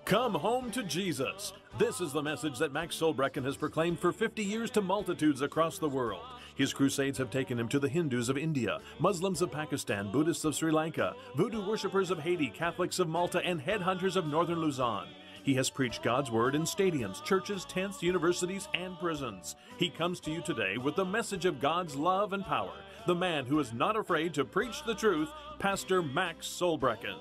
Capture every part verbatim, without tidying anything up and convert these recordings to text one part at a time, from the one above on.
Come home to Jesus. This is the message that Max Solbrekken has proclaimed for fifty years to multitudes across the world. His crusades have taken him to the Hindus of India, Muslims of Pakistan, Buddhists of Sri Lanka, voodoo worshippers of Haiti, Catholics of Malta, and headhunters of northern Luzon. He has preached God's word in stadiums, churches, tents, universities, and prisons. He comes to you today with the message of God's love and power. The man who is not afraid to preach the truth, Pastor Max Solbrekken.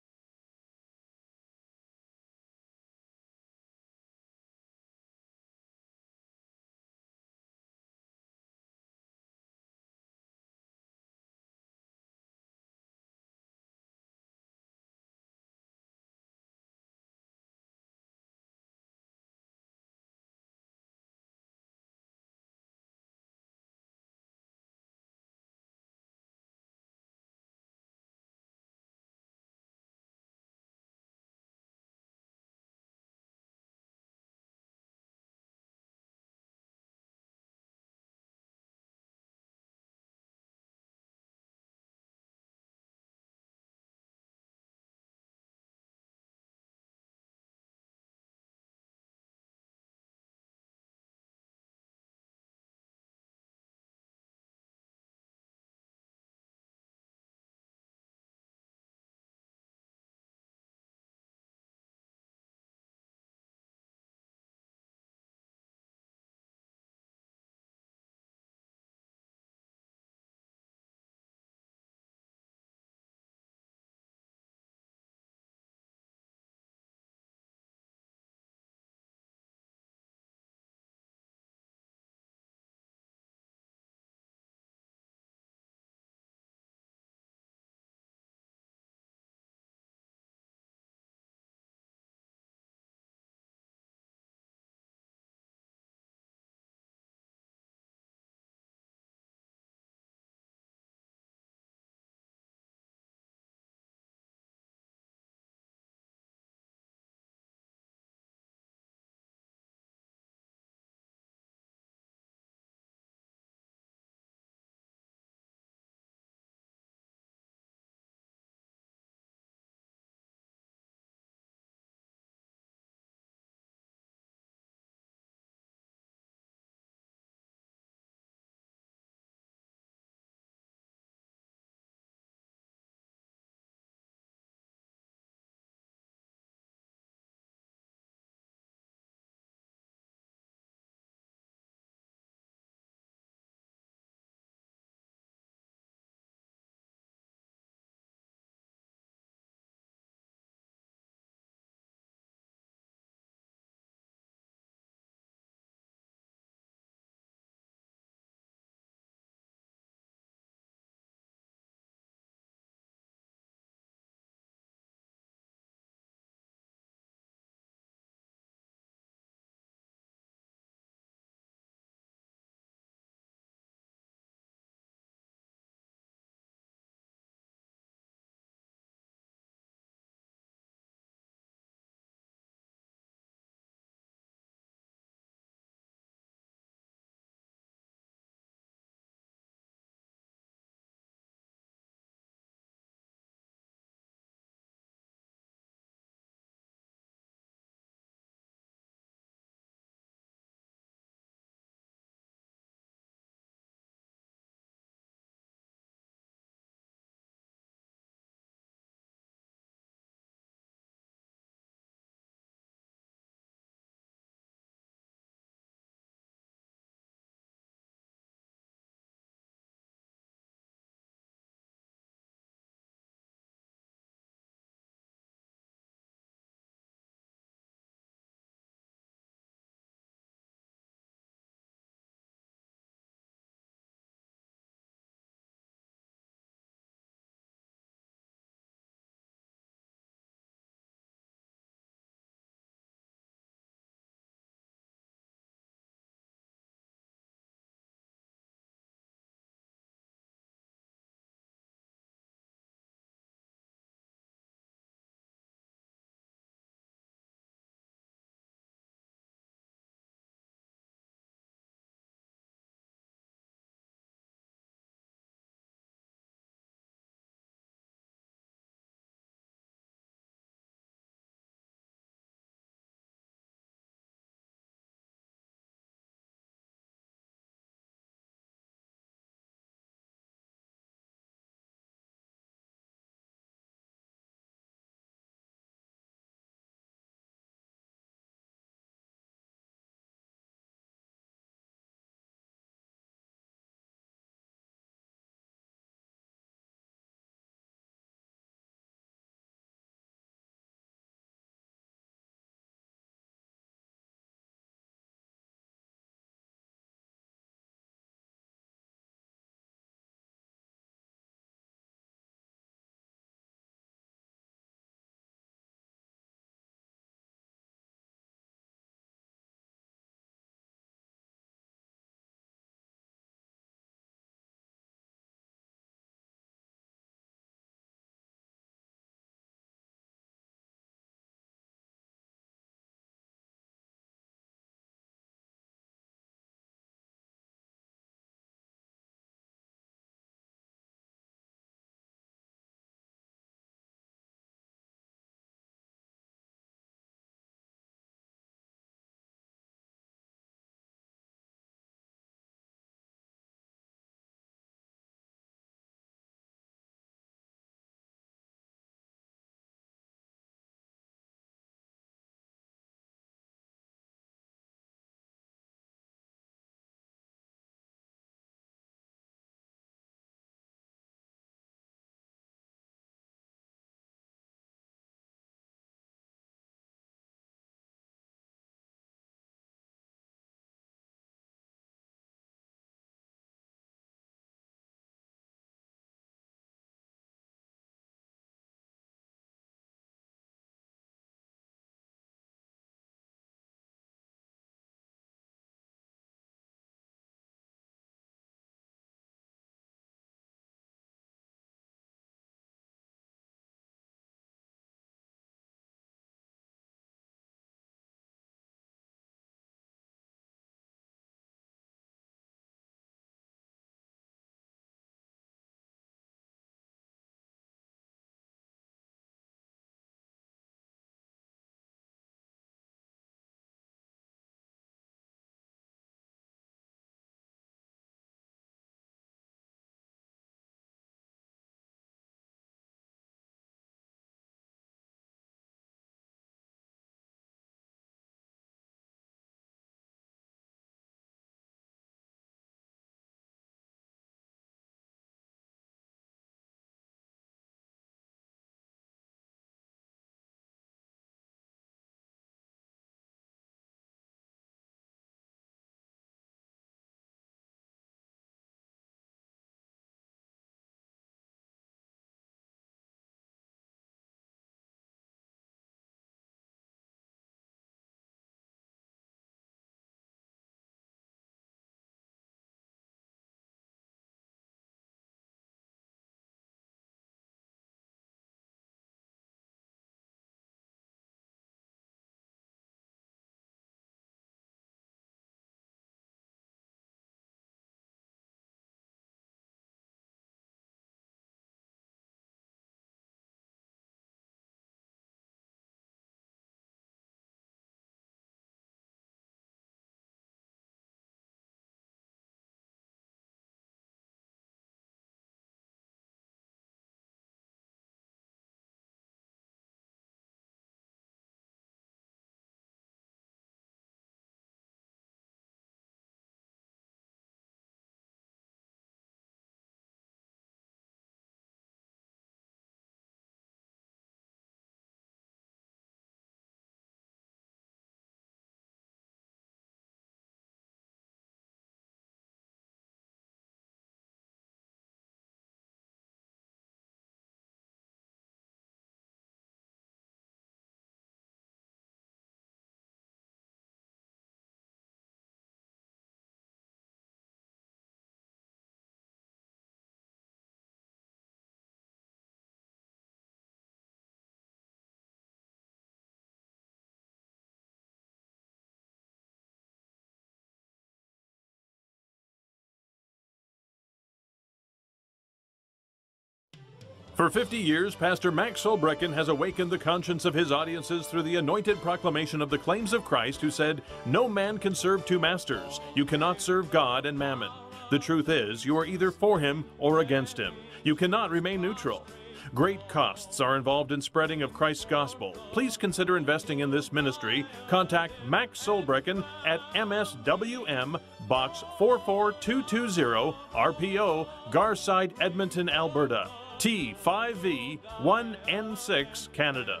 For fifty years, Pastor Max Solbrekken has awakened the conscience of his audiences through the anointed proclamation of the claims of Christ, who said, "No man can serve two masters. You cannot serve God and mammon. The truth is, you are either for him or against him. You cannot remain neutral." Great costs are involved in spreading of Christ's gospel. Please consider investing in this ministry. Contact Max Solbrekken at M S W M, Box four four two two zero, R P O, Garside, Edmonton, Alberta, T five V one N six, Canada.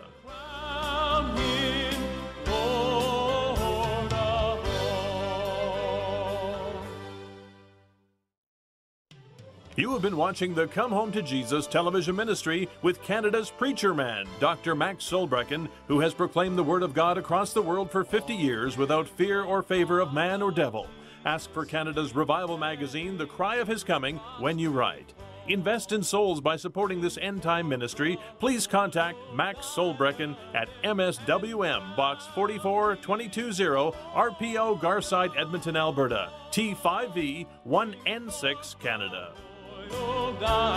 You have been watching the Come Home to Jesus television ministry with Canada's preacher man, Doctor Max Solbrekken, who has proclaimed the Word of God across the world for fifty years without fear or favor of man or devil. Ask for Canada's revival magazine, The Cry of His Coming, when you write. Invest in souls by supporting this end-time ministry. Please contact Max Solbrekken at M S W M, Box four four two two zero, R P O, Garside, Edmonton, Alberta, T five V one N six, Canada. Oh God.